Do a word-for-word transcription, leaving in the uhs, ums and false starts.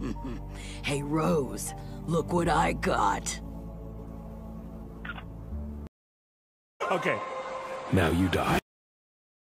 Hey, Rose, look what I got. Okay. Now you die.